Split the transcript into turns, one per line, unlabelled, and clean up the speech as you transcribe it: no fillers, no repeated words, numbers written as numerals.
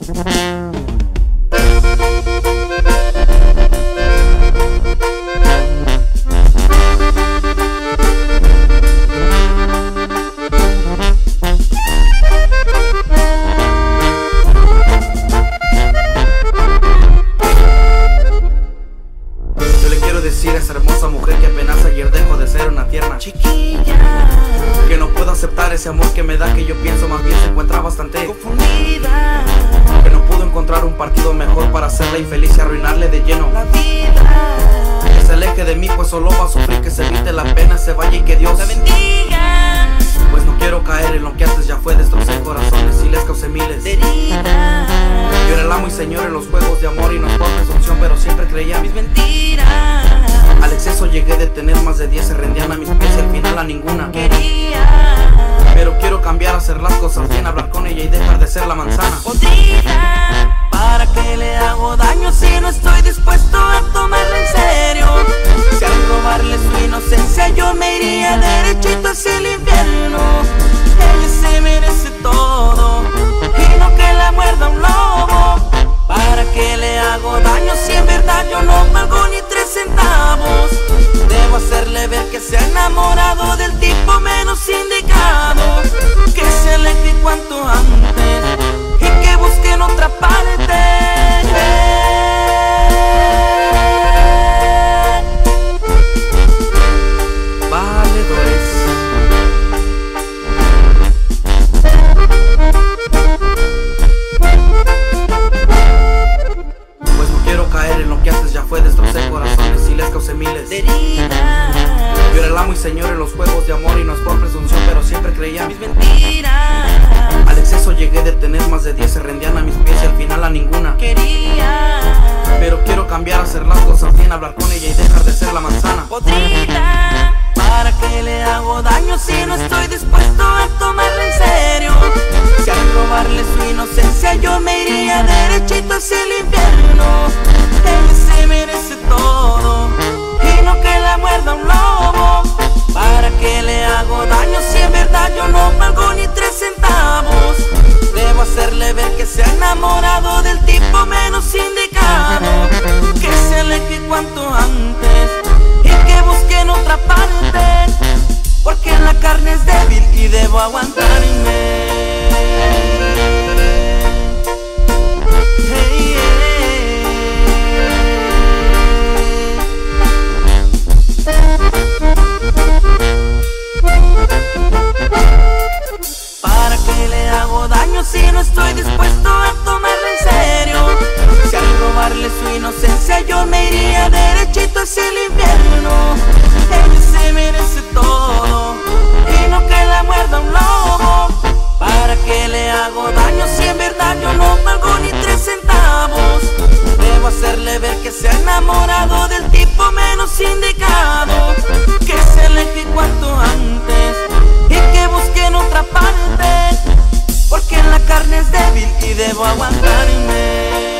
Decir a esa hermosa mujer que apenas ayer dejó de ser una tierna
chiquilla,
que no puedo aceptar ese amor que me da, que yo pienso más bien se encuentra bastante
confundida,
que no pudo encontrar un partido mejor para hacerla infeliz y arruinarle de lleno
la vida,
que se aleje de mí pues solo va a sufrir, que se evite la pena, se vaya y que Dios
la bendiga.
Pues no quiero caer en lo que antes ya fue, destrocé corazones y les causé miles
De heridas,
yo era el amo y señor en los juegos de amor y no es por presunción, pero siempre creía
mis mentiras.
al exceso llegué de tener más de 10, se rendían a mis pies y al final a ninguna
Quería,
pero quiero cambiar, hacer las cosas bien, hablar con ella y dejar de ser la manzana
podrida. ¿Para qué le hago daño si no estoy dispuesto a tomarla en serio? Si al robarle su inocencia yo me iría derechito hacia el infierno. Ella se merece todo y no que la muerda un lobo. ¿Para qué le hago daño si en verdad yo no valgo ni 3 centavos? Debo hacerle ver que se ha enamorado del tipo menos indicado, que se aleje cuanto antes y que busque en otra parte.
Valedores. Pues no quiero caer en lo que antes ya fue, destrocé corazones y les causé miles
De heridas,
yo era el amo y señor en los juegos de amor y no es por presunción, pero siempre creía
mis mentiras.
al exceso llegué de tener más de 10, se rendían a mis pies y al final a ninguna
Quería,
pero quiero cambiar, hacer las cosas bien, hablar con ella y dejar de ser la manzana
podrida. ¿Para qué le hago daño si no estoy dispuesto a tomarla en serio? Si al robarle su inocencia yo me iría derechito hacia el infierno. Ella se merece todo y no que la muerda un lobo. ¿Para qué le hago daño si en verdad yo no valgo ni 3 centavos? Debo hacerle ver que se ha enamorado del tipo menos indicado, que se aleje cuanto antes y que busque en otra parte, porque la carne es débil y debo aguantarme. Hey, ¿para qué le hago daño si no estoy dispuesto a tomarla en serio? Si al robarle su inocencia yo me iría derechito hacia el infierno. Ella se merece todo y no que la muerda un lobo. ¿Para qué le hago daño si en verdad yo no valgo ni 3 centavos? Debo hacerle ver que se ha enamorado del tipo menos indicado, que se aleje cuanto antes y que busque en otra parte, porque la carne es débil y debo aguantarme.